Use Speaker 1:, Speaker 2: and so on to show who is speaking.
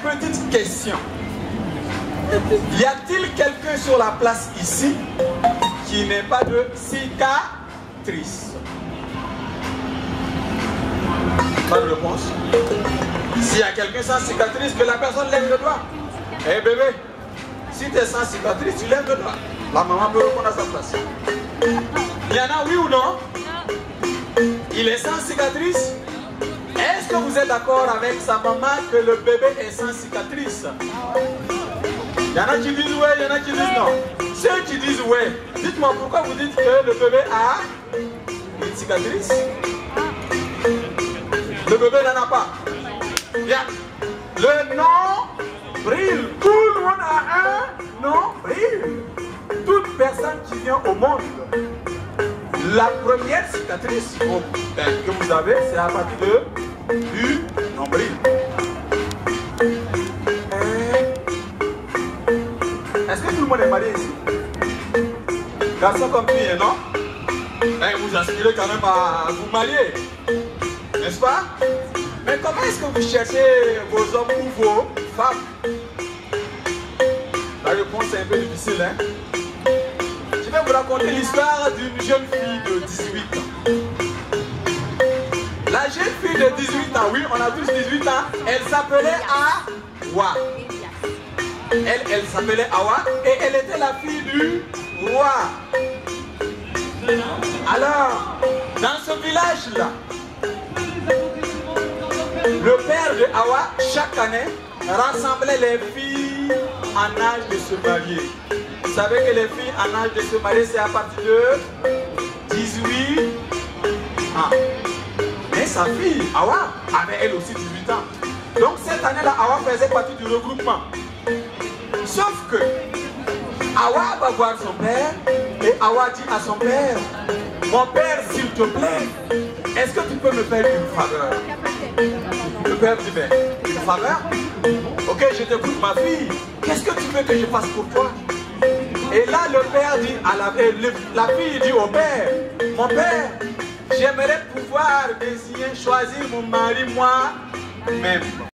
Speaker 1: petite question. Y a-t-il quelqu'un sur la place ici qui n'est pas de cicatrice? Pas de réponse. S'il y a quelqu'un sans cicatrice, que la personne lève le doigt. Eh bébé, si tu es sans cicatrice, tu lèves le doigt. La maman peut répondre à sa place. Il y en a, oui ou non? Il est sans cicatrice. Est-ce que vous êtes d'accord avec sa maman que le bébé est sans cicatrice? Il y en a qui disent oui, il y en a qui disent non. Ceux qui disent oui, dites-moi pourquoi vous dites que le bébé a une cicatrice? Le bébé n'en a pas. Bien. Le nombril. Tout le monde a un nombril. Toute personne qui vient au monde, la première cicatrice que vous avez, c'est à partir du nombril. Est-ce que tout le monde est marié ici? Garçon comme fille, non? Vous aspirez quand même à vous marier, n'est-ce pas? Mais comment est-ce que vous cherchez vos hommes ou vos femmes? La réponse est un peu difficile, hein? Je vais vous raconter l'histoire d'une jeune fille de 18 ans. La jeune fille de 18 ans, oui, on a tous 18 ans, elle s'appelait Awa. Elle s'appelait Awa et elle était la fille du roi. Alors, dans ce village-là, le père de Awa, chaque année, rassemblait les filles en âge de se marier. Vous savez que les filles en âge de se marier, c'est à partir de 18 ans. Mais sa fille, Awa, avait elle aussi 18 ans. Donc cette année-là, Awa faisait partie du regroupement. Sauf que Awa va voir son père et Awa dit à son père: mon père, s'il te plaît, est-ce que tu peux me faire une faveur? Le père dit: mais une faveur? Ok, je t'écoute ma fille. Qu'est-ce que tu veux que je fasse pour toi? Et là, le père dit à la fille dit au père: mon père, j'aimerais pouvoir désigner, choisir mon mari moi-même.